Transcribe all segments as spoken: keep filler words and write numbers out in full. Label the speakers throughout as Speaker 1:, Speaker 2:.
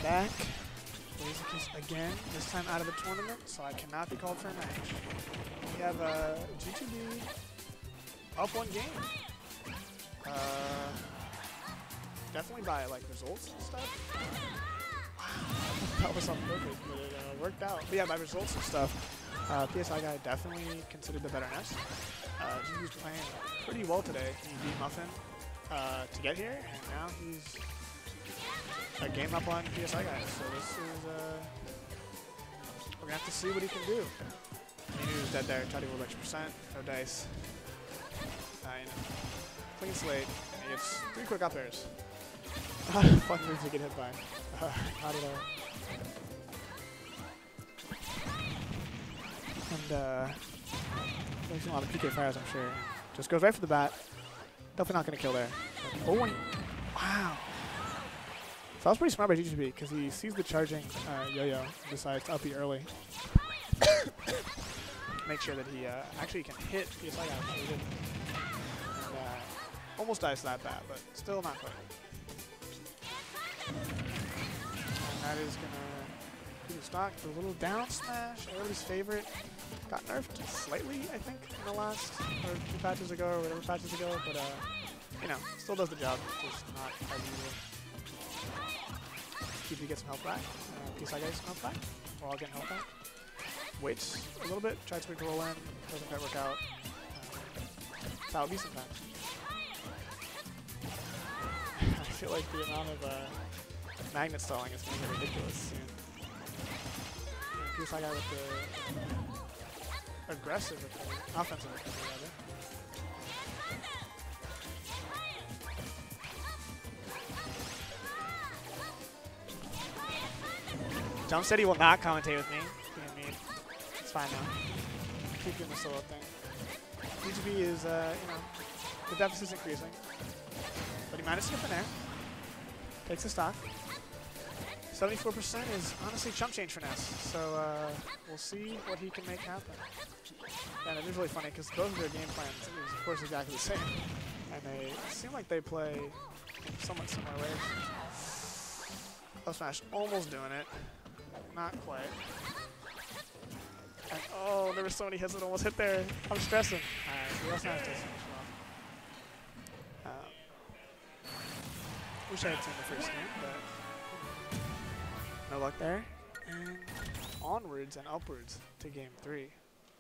Speaker 1: back. Basic is again, this time out of the tournament, so I cannot be called for a match. We have uh, G two B up one game. Uh, definitely by like results and stuff. Wow, that was on purpose, but it uh, worked out. But yeah, by results and stuff, uh, PSIguy definitely considered the better Ness. Uh, G two B's playing pretty well today. He beat Muffin uh, to get here, and now he's a game up on PSIguy. So this is, uh, we're gonna have to see what he can do. He knew he was dead there, tried to go extra percent, no dice. Uh, you know, clean slate, and he gets three quick up airs. Fun moves to get hit by. Uh, not at all. And, uh, there's a lot of P K fires, I'm sure. Just goes right for the bat. Definitely not gonna kill there. Oh, and he, wow. So that was pretty smart by G two B because he sees the charging uh, yo-yo and decides to up E early. Make sure that he uh, actually can hit PSIguy. So he did. And, uh, almost dies to that bat, but still not quite. And that is gonna be the stock. The little down smash, everybody's favorite. Got nerfed slightly, I think, in the last or two patches ago or whatever patches ago, but uh, you know, still does the job. Just not as usual. G two B gets some health back. Uh, PSIguy gets some health back. We're all getting health back. Waits a little bit, tries to roll in, doesn't quite work out. Uh, that's how it be sometimes. I feel like the amount of uh, magnet stalling is going to get ridiculous soon. Yeah, PSIguy with the aggressive recovery, offensive recovery rather. Jump said he will not commentate with me. Being mean. It's fine now. Keep doing the solo thing. G two B is, uh, you know, the deficit's increasing. But he managed to get the nair. Takes the stock. seventy-four percent is honestly chump change for Ness. So uh, we'll see what he can make happen. And it is really funny because both of their game plans is, of course, exactly the same. And they seem like they play in somewhat similar ways. Up smash almost doing it. Not quite. And, oh, there were so many hits that almost hit there. I'm stressing. Alright, so we also have to finish off. Um, wish I had seen the first game, but no luck there. And onwards and upwards to game three.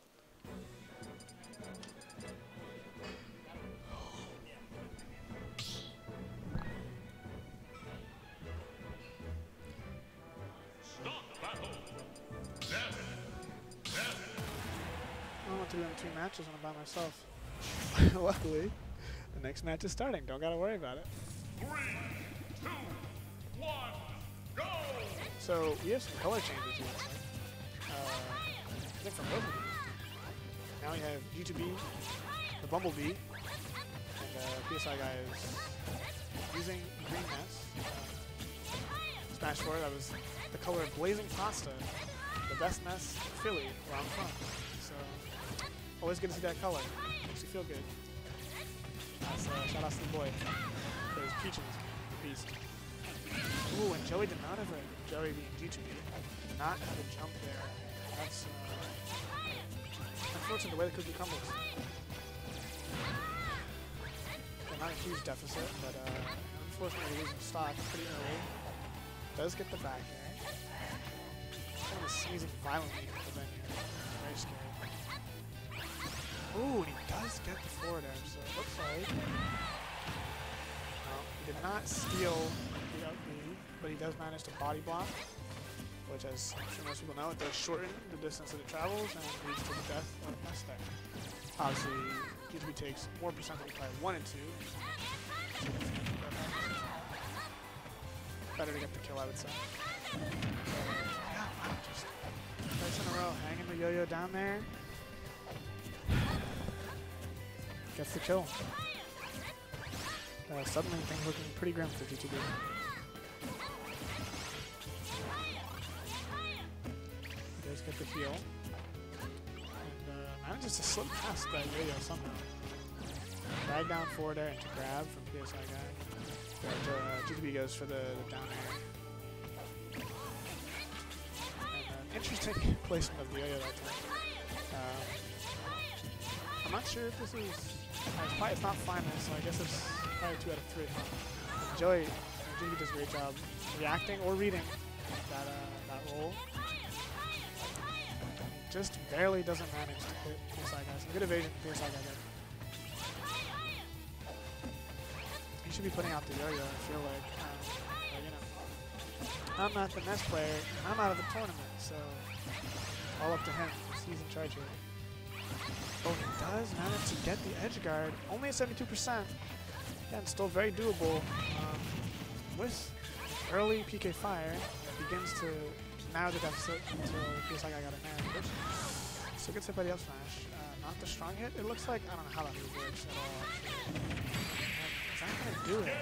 Speaker 1: I want to do two matches when I'm by myself. Luckily, the next match is starting. Don't gotta worry about it.
Speaker 2: Three, two, one, go!
Speaker 1: So we have some color changes here. Uh, I think from both of these. Now we have G two B, the Bumblebee, and uh, PSIguy is using green Ness. Uh, Smash four, that was the color of Blazing Pasta, the best Ness Philly where I'm from. So always good to see that color. Makes you feel good. That's, uh, shout out to the boy. There's Peach in this game. Beast. Ooh, and Joey did not have a Joey being G two B. Did not have a jump there. That's uh, unfortunate the way the cookie crumbles. They're not a huge deficit, but uh, unfortunately losing stock pretty early. Does get the back there. Kind of sneezing violently at the venue. Very scary. Ooh, and he does get the forward air, so it looks like well, he did not steal the up B, but he does manage to body block, which, as I'm sure most people know, it does shorten the distance that it travels and leads to the death of Ness there. Obviously, G two B takes more percent than he probably wanted to. Better to get the kill, I would say. So, yeah, wow, just twice in a row, hanging the yo-yo down there. Gets the kill. Uh, suddenly things looking pretty grim for G two B. He does get the heal. And uh, manages to slip past that yo-yo somehow. Drag down forward air into grab from PSIguy. But uh, G two B goes for the, the down air. interesting placement of the yo-yo that time. Um, I'm not sure if this is, uh, it's, probably, it's not finals, so I guess it's probably two out of three. Huh? Joey, Joey does a great job reacting or reading that, uh, that roll. Just barely doesn't manage to hit PSIguy. Some good evasion from PSIguy there. He should be putting out the yo-yo, I feel like. Um, but, you know, I'm not the Ness player. I'm out of the tournament, so all up to him. He's in charge here. Oh, he does manage to get the edge guard. Only at seventy-two percent. Again, still very doable. Um, with early P K fire, begins to narrow the deficit until it feels like I got a narrow push. Still gets hit by the up smash. Uh, not the strong hit. It looks like, I don't know how that move works at all, actually. Is that going to do it?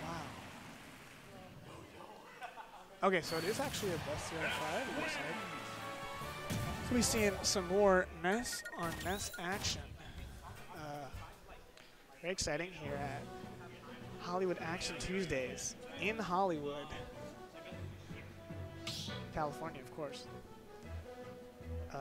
Speaker 1: Wow. Okay, so it is actually a best three out of five, it looks like. So we're seeing some more Ness on Ness action. Uh, very exciting here at Hollywood Action Tuesdays in Hollywood, California, of course. Uh,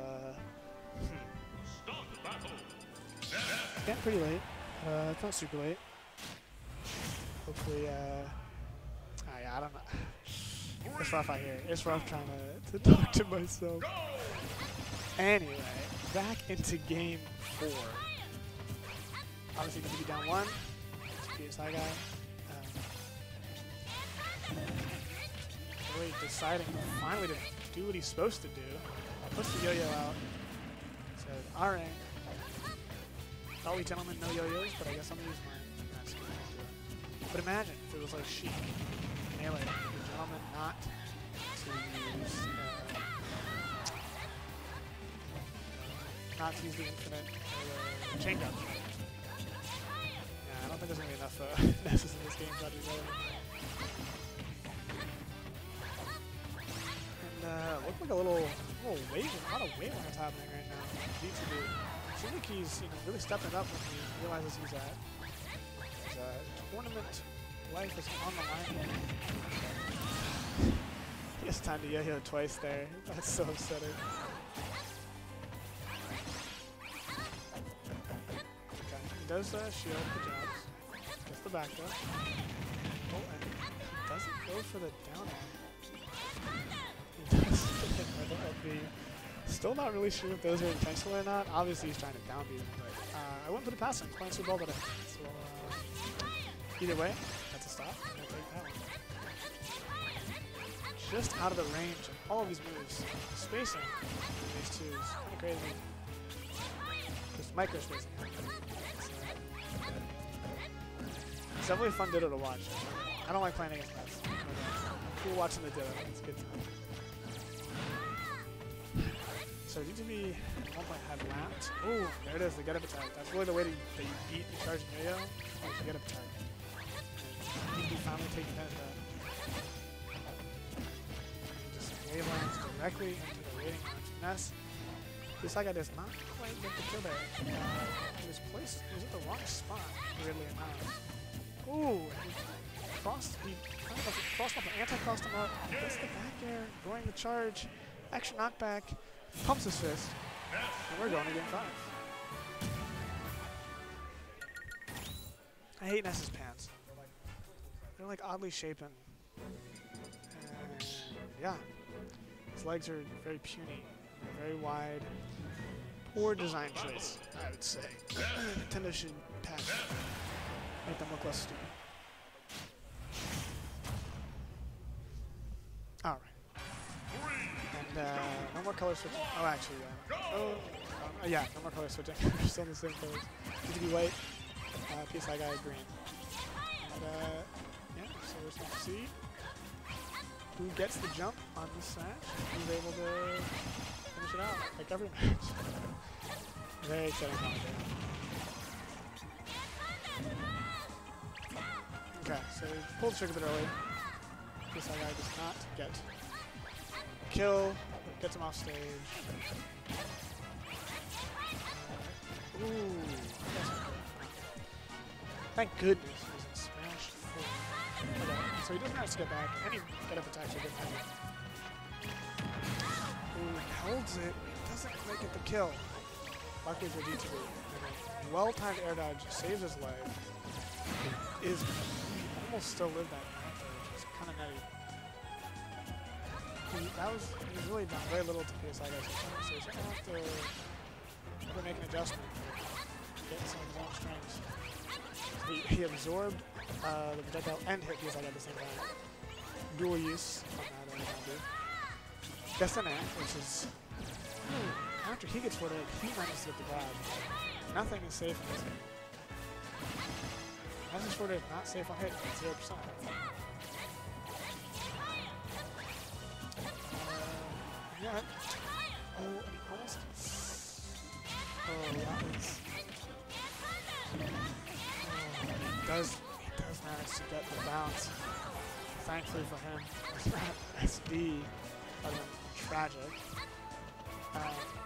Speaker 1: hmm. Getting pretty late. Uh, it's not super late. Hopefully, uh, oh yeah, I don't know. It's rough out here. It's rough trying to, to talk to myself. Anyway, back into game four. Obviously, going to be down one. PSIguy. Um, really deciding finally to do what he's supposed to do. Puts the yo-yo out. Says, alright. Thought we gentlemen know yo-yos, but I guess I'm gonna use mine. That's what I'm gonna do. But imagine if it was like Sheik, Melee, the gentleman not to use uh, not to use the infinite or the chain gun. Yeah, I don't think there's gonna be enough uh, Nesses in this game to do better. And uh looked like a little little wave, a lot of wave runners happening right now. G two B. Seems like he's, you know, really stepping up when he realizes he's at his uh, tournament life is on the line. He has time to yo-yo twice there. That's so upsetting. Okay, he does uh, shield the jobs. Gets the back throw. Oh, and he doesn't go for the down air. He does hit by the L B. Still not really sure if those are intentional or not. Obviously, he's trying to downbeat him, but uh, I wouldn't put it past him. He's playing super ball, but uh, so uh, either way, that's a stop. I'll take that one. Just out of the range of all of these moves. Spacing in these two is kind of crazy. Just micro spacing. It's, uh, it's definitely a fun ditto to watch. I don't like playing against Ness. But, uh, cool watching the ditto. It's a good time. So G two B at one point had lapped. Oh, there it is, the get up attack. That's really the way to, that you beat the charging yo-yo. Oh, the get up attack. And G two B finally taking advantage of that. And just wave lands directly into the waiting launch. Ness, PSIguy does not quite get the kill there. Uh, he was placed, he was at the wrong spot, weirdly enough. Ooh, he crossed, he kind of crossed off an anti-crossed him up. Gets the back air, going the charge, extra knockback. Pumps his fist, and we're going to game five. I hate Ness's pants. They're like oddly shapen. And yeah, his legs are very puny, very wide. Poor design choice, I would say. Nintendo should patch them, make them look less stupid. All right. And uh, no more color switching. Oh, actually, yeah. Oh, um, yeah, no more color switching. We're still in the same colors. G two B white, uh, PSIguy green. And uh, yeah, so we're supposed to see who gets the jump on this match, who's able to finish it out, like every match. Very exciting commentary. Okay, so we pulled the trigger a bit early. PSIguy does not get kill, gets him off stage. Uh, ooh. Thank goodness he was in Smash four. Okay, so he doesn't have to get back. Any get up attacks are good. Ooh, holds it. Doesn't make it the kill. Luckily for G two B. Well-timed air dodge saves his life. Is almost still lived that match, which is kind of nutty. He, that was he's really done very little to PSIguy so he's gonna have to, have to make an adjustment, get some of his own strings. So he, he absorbed uh, the projectile and hit PSIguy at the same time. Dual use on that air dodge. Gets an air, which is ooh, after he gets forward, he manages to get the grab. Nothing is safe in this game. Message forward is not safe on hit, it's zero percent. Uh, yeah. Oh, almost. Oh, that was. Oh, he does, he does manage to get the bounce. Thankfully for him, it's not S D, other than tragic. Um,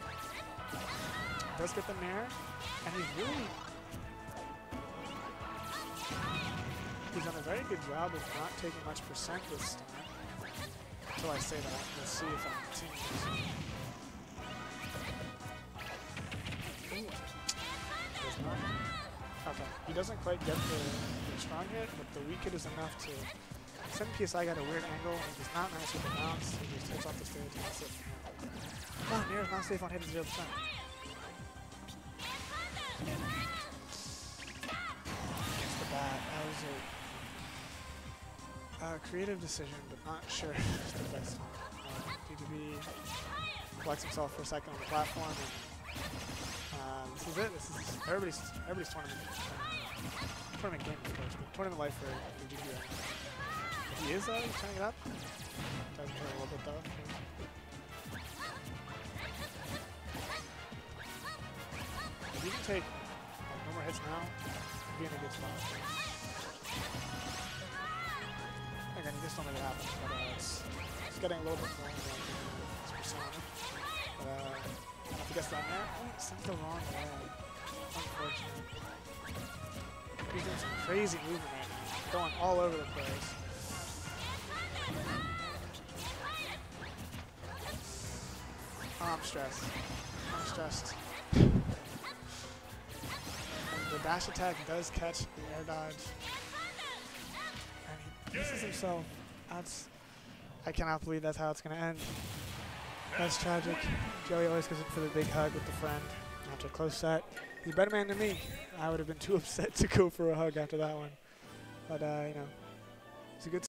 Speaker 1: does get the nair, and he's really. He's done a very good job of not taking much percent this time. Until I say that, we'll see if I continue. Ooh. Does not. Okay, he doesn't quite get the, the strong hit, but the weak hit is enough to send PSIguy at a weird angle. He does not manage to get the bounce. He just hits off the stage and that's it. Oh, Nair is not safe on hit at zero percent. Against the bat, that was a Uh, creative decision, but not sure if it's the best one. Uh, G two B collects himself for a second on the platform, and uh, this is it. This is everybody's everybody's tournament. Uh, tournament game, of course, but tournament life for, for G two B. He is uh, turning it up. Doesn't hurt a little bit though. If you can take like, no more hits now, you'll be in a good spot. Again, you just don't make it happen, but uh, it's, it's getting a little bit more like his persona. But uh, if he gets down there, oh, he sent the wrong way. Unfortunate. He's doing some crazy movement right now, going all over the place. Oh, I'm stressed. I'm stressed. And the dash attack does catch the air dodge. Misses himself. That's. I cannot believe that's how it's gonna end. That's tragic. Joey always goes in for the big hug with the friend after a close set. He's a better man than me. I would have been too upset to go for a hug after that one. But uh, you know, it's a good.